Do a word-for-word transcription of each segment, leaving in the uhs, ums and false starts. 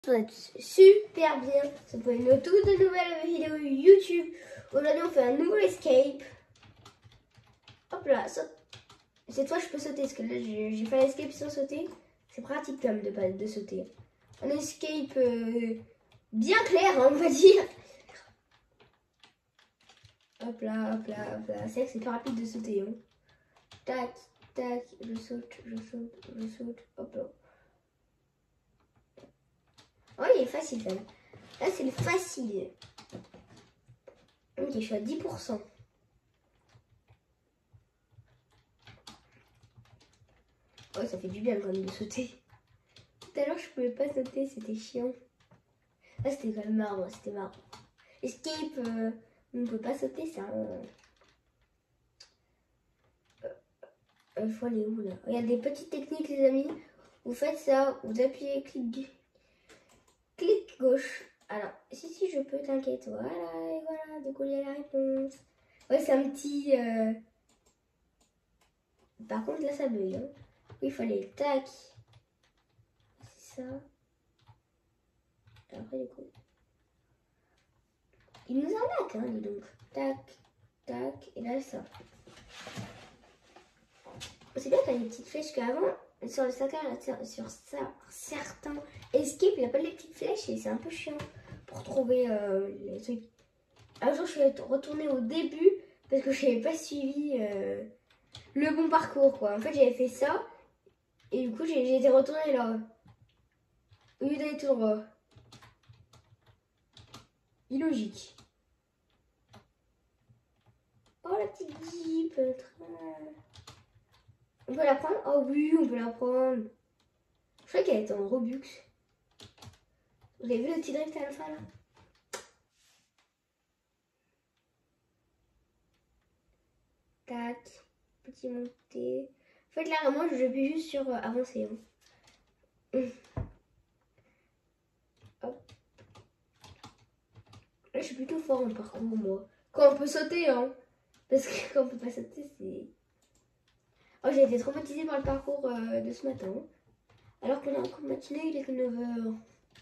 Ça va être super bien. Ça peut être une toute nouvelle vidéo YouTube. Aujourd'hui, on fait un nouveau escape. Hop là, saute. Cette fois, je peux sauter parce que là, j'ai fait l'escape sans sauter. C'est pratique quand même de, pas, de sauter. Un escape euh, bien clair, hein, on va dire. Hop là, hop là, hop là. C'est vrai que c'est pas rapide de sauter. Hein. Tac, tac, je saute, je saute, je saute. Hop là. Oh, il est facile quand même. Là, c'est le facile. Ok, je suis à dix pour cent. Oh, ça fait du bien quand même de sauter. Tout à l'heure, je pouvais pas sauter, c'était chiant. Là, c'était quand même marrant, c'était marrant. Escape, euh, on ne peut pas sauter, ça. Euh, euh, faut aller où là? Il y a des petites techniques, les amis. Vous faites ça, vous appuyez clic, clic gauche. Alors, si, si, je peux, t'inquiète. Voilà, et voilà, du coup, il y a la réponse. Ouais, c'est un petit. Euh... Par contre, là, ça bug. Hein. Oui, il fallait tac. C'est ça. Et après, du coup. Il nous arnaque, hein, dis donc. Tac, tac, et là, ça. C'est bien qu'il y a des petites flèches qu'avant, sur le sac à sur ça, certains escape, il n'y a pas les petites flèches et c'est un peu chiant pour trouver euh, les trucs. Un jour, je suis retournée au début parce que je n'avais pas suivi euh, le bon parcours, quoi. En fait, j'avais fait ça et du coup, j'ai été retournée là. Au lieu d'aller tout droit. Illogique. Oh, la petite jeep. On peut la prendre? Oh oui, on peut la prendre. Je croyais qu'elle était en Robux. Vous avez vu le petit drift à la fin là? Tac, petit monté. En fait là, moi je vais juste sur euh, avancer. Hein. Hum. Hop. Là je suis plutôt fort en parcours moi. Quand on peut sauter, hein. Parce que quand on peut pas sauter, c'est... Oh, j'ai été traumatisée par le parcours euh, de ce matin. Alors qu'on a encore matinée, il est que neuf heures.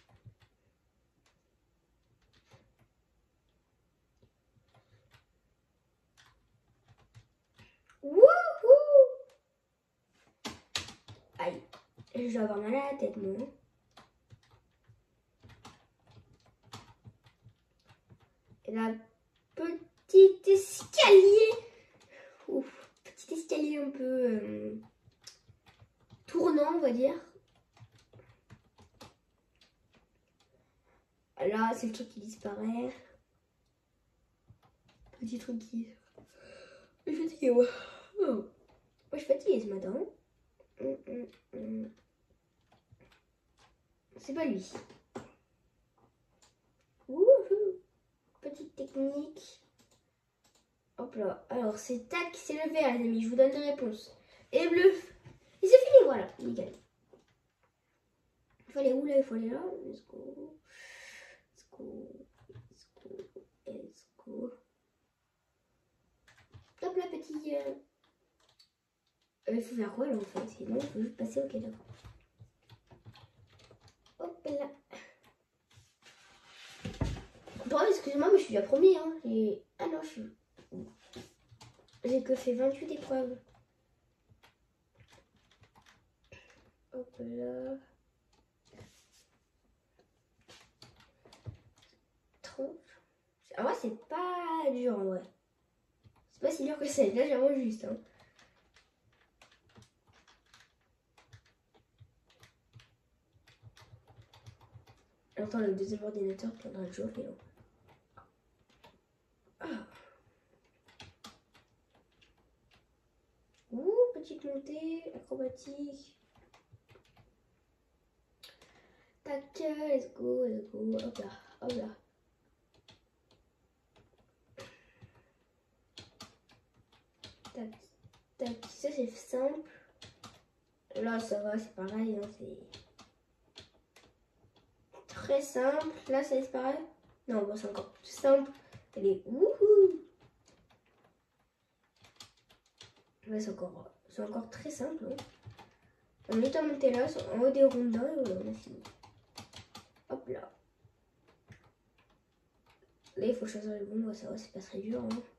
Wouhou! Aïe, je vais avoir mal à la tête, moi. Et la petite escalier. Ouf, petit escalier un peu euh, tournant, on va dire. Là, c'est le truc qui disparaît. Petit truc qui... Je suis fatiguée, ouais. Oh. Moi, je suis fatiguée ce matin. Hum, hum, hum. C'est pas lui. Wouhou. Petite technique. Hop là. Alors, c'est tac, c'est le vert, les amis. Je vous donne des réponses. Et bleu. Et c'est fini, voilà. Nickel. Il faut aller où là? Il faut aller là. Let's go. Let's go. Let's go. Let's go. Hop là, petit. Euh... Euh, il faut faire quoi là en fait? Sinon, il faut juste passer. Ok, d'accord. Hop là. Bon, excusez-moi, mais je suis la première. Hein. Ah non, je suis. J'ai que fait vingt-huit épreuves. Hop là. trente. En vrai, c'est pas dur en vrai. C'est pas si dur que ça. Là, j'ai vraiment juste. Hein. Attends, le deuxième ordinateur prendra le chauffer. Ah. Ouh, petite montée, acrobatique. Tac, let's go, let's go. Hop là, hop là. Tac, tac. Ça, c'est simple. Là, ça va, c'est pareil. Hein, c'est très simple. Là, ça disparaît. Non, bon, c'est encore plus simple. Elle est wouhou. Là, c'est encore, c'est encore très simple. Hein. On est à monter là, en haut des rondins, et voilà, on a fini. Hop là. Là, il faut choisir le bon. Ça va, c'est pas très dur. Hein.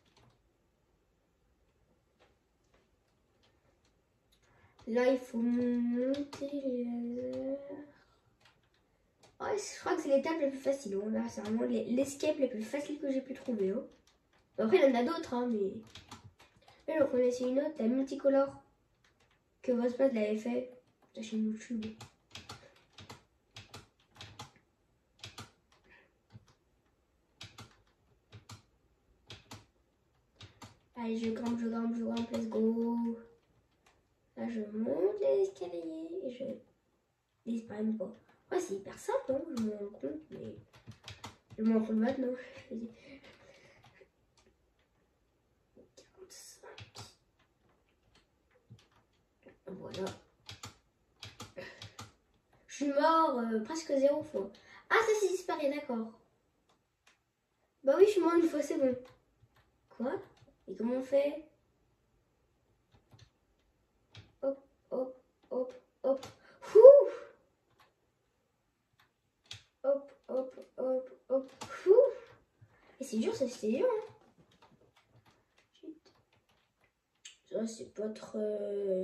Là, il faut monter les lasers. Ouais, je crois que c'est l'étape la plus facile. Hein. Là, c'est vraiment l'escape la plus facile que j'ai pu trouver. Hein. Après, il y en a d'autres, hein, mais... Là, j'en connaissais une autre, la multicolore, que Vospad l'avait fait sur la chaîne YouTube. Allez, je grimpe, je grimpe, je grimpe, let's go. Là, je monte les escaliers et je disparais pas. Ouais, c'est hyper simple, hein, je me rends compte, mais je me rends compte maintenant. quarante-cinq. Voilà. Je suis mort euh, presque zéro fois. Ah, ça c'est disparu, d'accord. Bah oui, je suis mort une fois, c'est bon. Quoi? Et comment on fait? Hop, hop, hop, hop. Ouh! Hop, hop, hop, hop. Ouh! Et c'est dur, ça c'est dur. Hein. Ça c'est pas très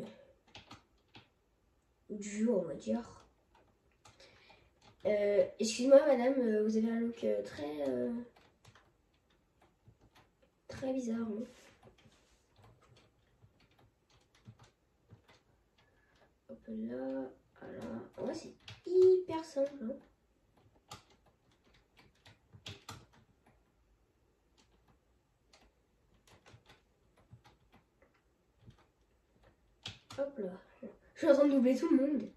dur, on va dire. Euh, Excuse-moi madame, vous avez un look euh, très euh, très bizarre. Hein. Hop là, voilà. En vrai c'est hyper simple. Hein. Hop là. Je suis en train de doubler tout le monde.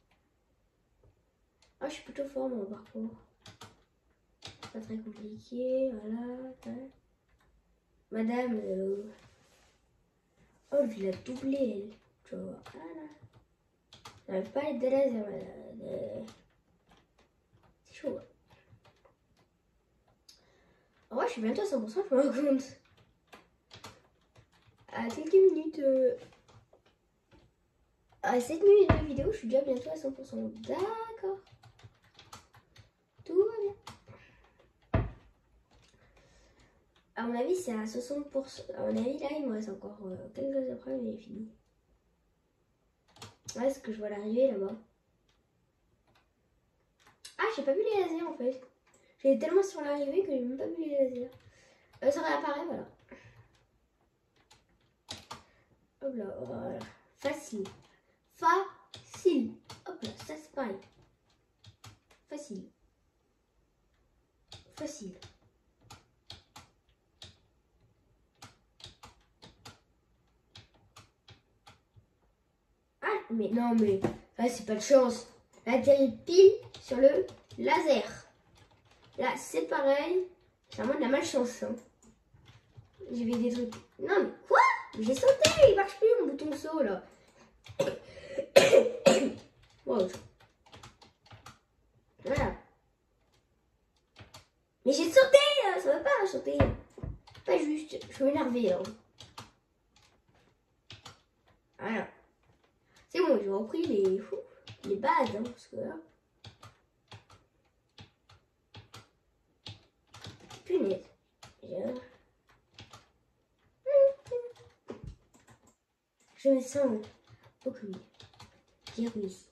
Ah, je suis plutôt fort dans le parcours. Pas très compliqué, voilà. Madame, euh... oh, je l'ai doublé, elle. Tu vois, voilà. J'arrive pas à être de laser, madame. C'est chaud. En vrai, je suis bientôt à cent pour cent, je me rends compte. À quelques minutes... Euh... À sept minutes de vidéo, je suis déjà bientôt à cent pour cent. D'accord. Tout va bien. À mon avis, c'est à soixante pour cent. À mon avis, là, il me reste encore euh, quelques épreuves et il est fini. Ouais, est-ce que je vois l'arrivée là-bas? Ah, j'ai pas vu les lasers en fait. J'étais tellement sur l'arrivée que j'ai même pas vu les lasers. Euh, ça réapparaît, voilà. Hop là, voilà. Facile. Facile. Hop là, ça c'est pareil. Facile. Facile. Ah, mais non, mais là, c'est pas de chance. Là, atterrit pile sur le laser. Là, c'est pareil. C'est vraiment de la malchance. Hein. J'ai vu des trucs. Non, mais quoi? J'ai sauté. Il marche plus, mon bouton de saut, là. Wow. Voilà. Mais j'ai sauté. Là. Ça va pas sauter. Pas juste. Je suis énervée. Hein. Voilà. C'est bon, j'ai repris les, les bases. Hein, parce que là... Punaise. Je me sens beaucoup mieux. J'ai réussi.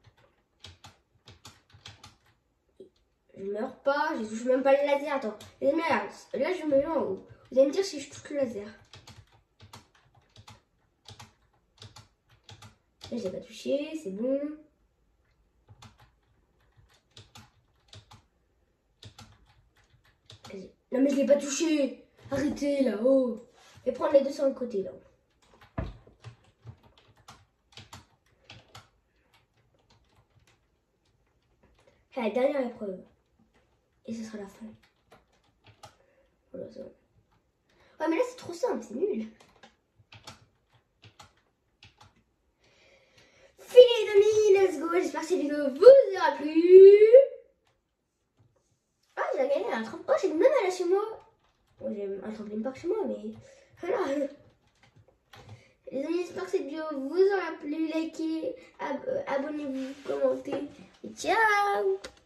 Je meurs pas, je touche même pas le laser. Attends, les amis, là, là je me mets en haut. Vous allez me dire si je touche le laser. Là, je l'ai pas touché, c'est bon. Non, mais je l'ai pas touché. Arrêtez là, oh. Et prendre les deux sur le côté là. C'est la dernière épreuve. Et ce sera la fin. Voilà, ça. Ouais, mais là, c'est trop simple, c'est nul. Fini les amis, let's go. J'espère que cette vidéo vous aura plu. Ah, j'ai gagné un trampoline. Oh, j'ai même là chez moi. Bon, j'ai un trampoline park chez moi, mais voilà. Les amis, j'espère que cette vidéo vous aura plu. Likez, ab abonnez-vous, commentez. Et ciao.